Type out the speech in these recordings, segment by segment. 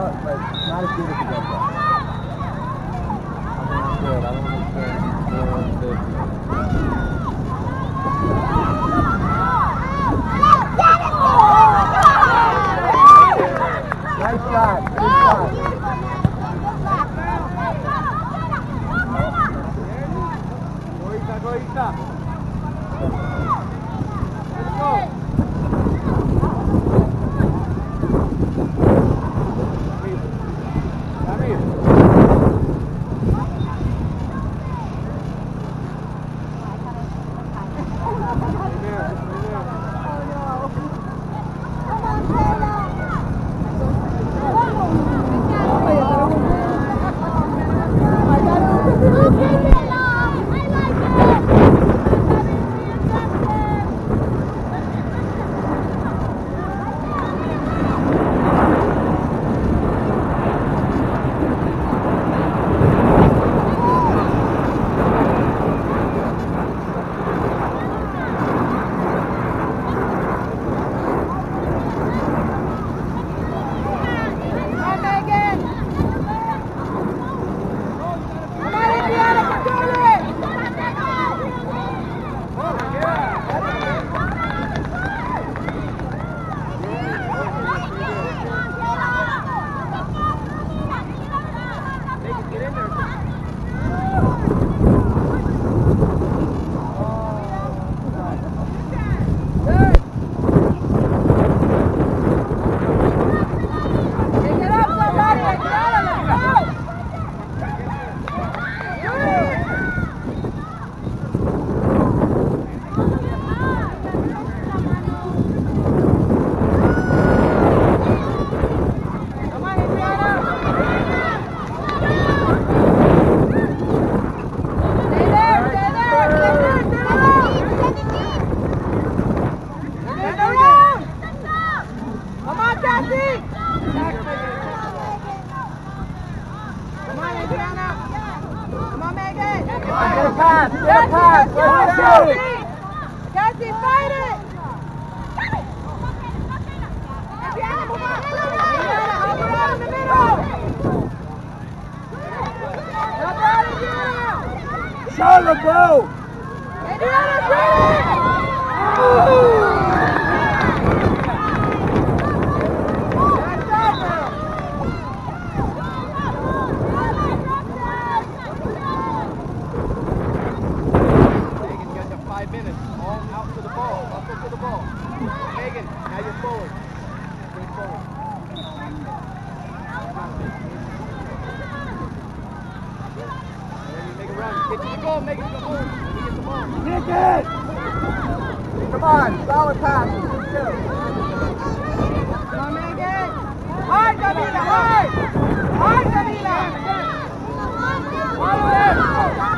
but not as good as the gun gun. I don't understand. Nice shot. Good shot. Let's go. Cassie, fight it! Charlotte, go! Adriana, bring it! Come on, solid passes. Come on, Megan. Hard, Jamila, hard. Hard, Jamila. Follow it.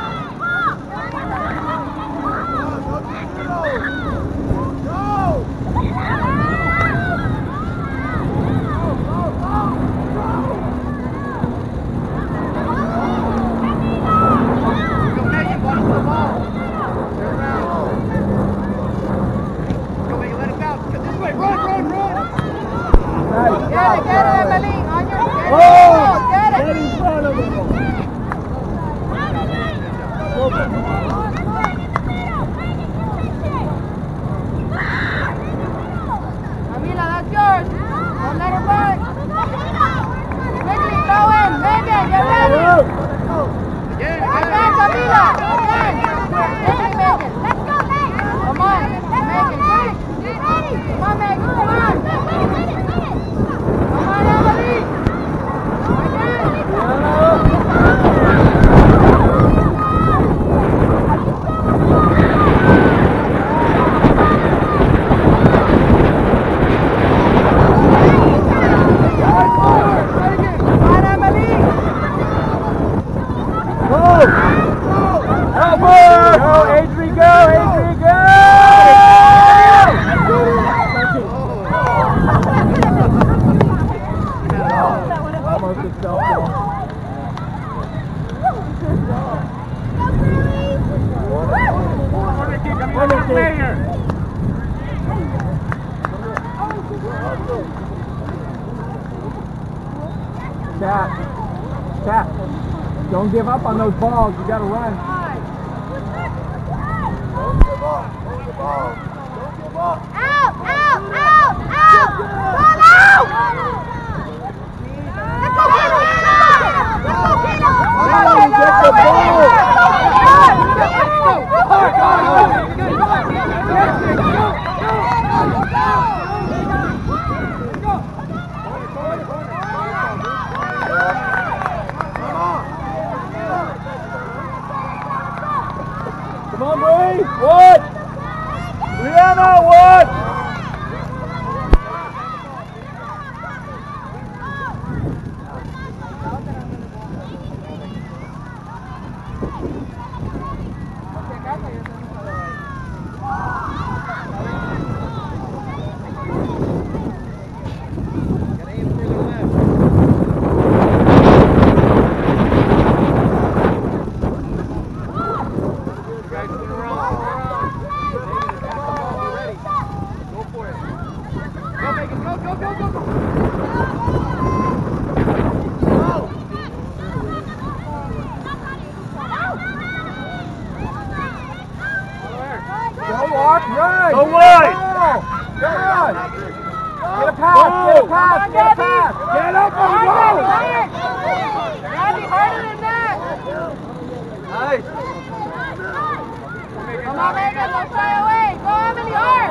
Get it, Emily. On your feet. Get it. Get in front of him. Camila, that's yours. Don't let her back. Quickly throw in. Megan, get ready. Again, Camila. Again. Quickly, Megan. Let's go, Megan. Come on, Megan, quick. Come on, Megan, come on. Come on, Emily. Cat, don't give up on those balls. You got to run. Don't give up. Hold the ball. Don't give up. Out! Out! Out! Out! Ball out! Let's go, Kilo! Let's go, Kilo! Get the ball! Come on, Bree! Wood! Brianna, Wood! Go wide! Get a pass! Get a pass! Get a pass! Get up and go! Gabby, harder than that! Nice! Come on, Megan, don't shy away! Go, Emily, hard!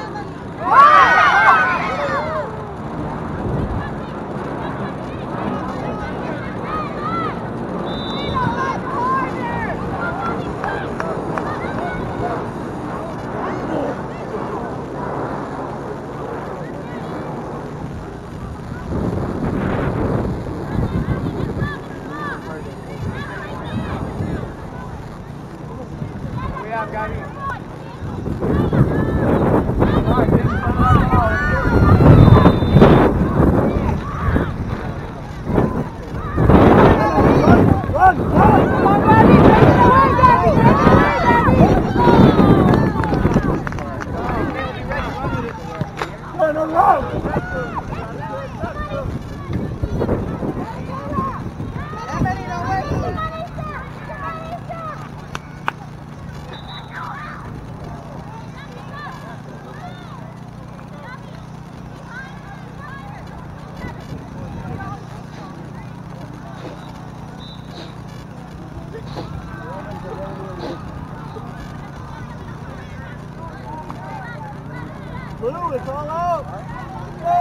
Blue, it's all out! Go!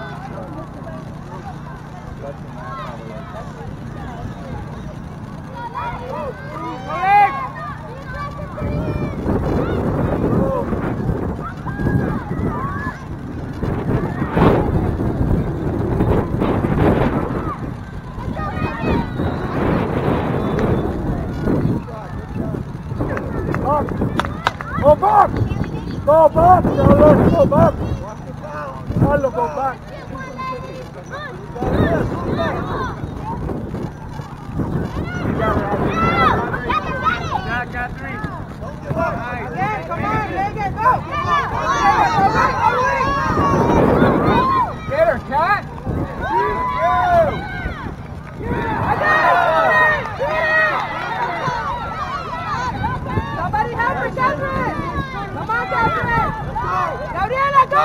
Go back! Go back! Go back! Carlo, go back! Jack got three. Again, come on, Megan, go! Get her, Cat! Somebody help her, Catherine! Come on, Catherine! Gabriela, go!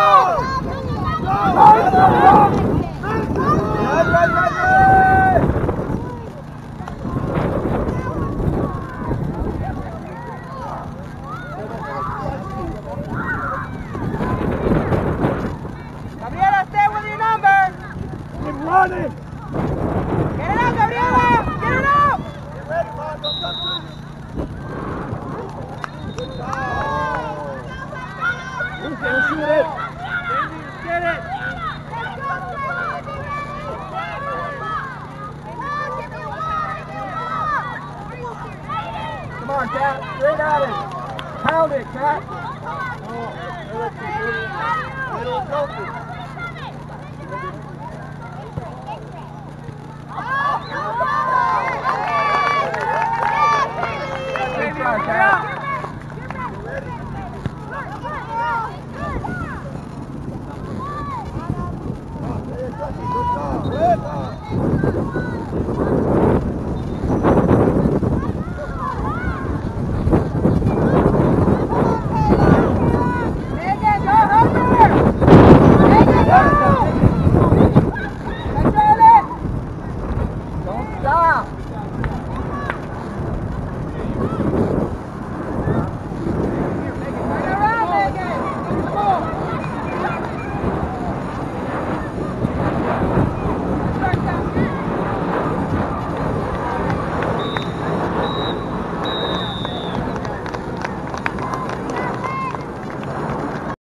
Gabriela, stay with your number! Keep running! Get it out, Gabriela! Get it out! Get ready, Mom. Don't touch it. Who's going to shoot it? Get it! Come on, Cat. Straight at it. Pound it, Cat. Little trophy. Oh!